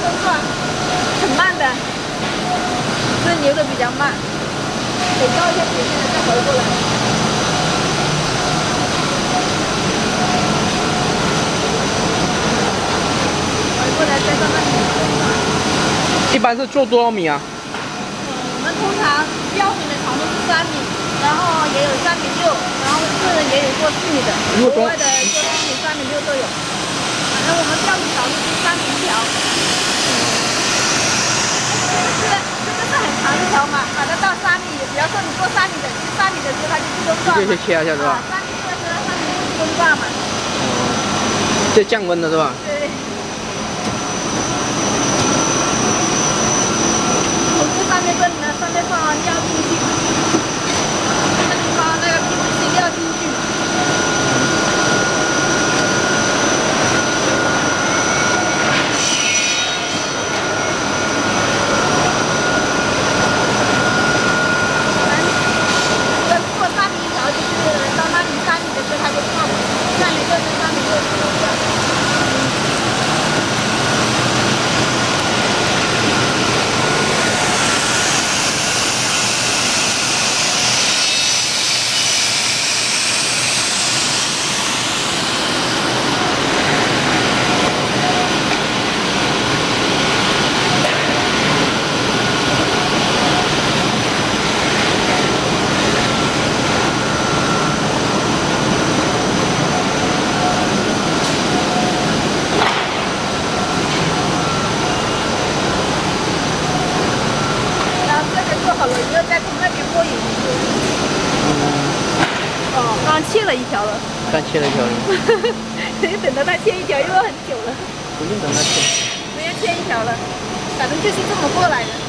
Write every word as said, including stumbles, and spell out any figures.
动作很慢的，这流的比较慢，得高一下水面再回过来。回过来再到那里。 一般是做多少米啊？ 我们通常标准的长度是三米，然后也有三米六，然后个人也有做四米的，国外的做四米、三米六都有。反正我们标准长度是三米一条。这个这个是很长一条嘛，把它到三米，比方说你做三米的，三米的时候它就自动断嘛。 就切一下是吧？ 三米的时候三米就自动断嘛。 这降温的是吧？ 对。上面这里呢，上面放料进去，这里放那个平时料进去。这做三米一条，就是到那里三米的时候它就放，三米六是三米六自动掉。好了，以后再从那边拨引。哦，刚切了一条了。 刚切了一条了。 你等到它切一条又很久了。 不用等它切。 没有切一条了，反正就是这么过来的。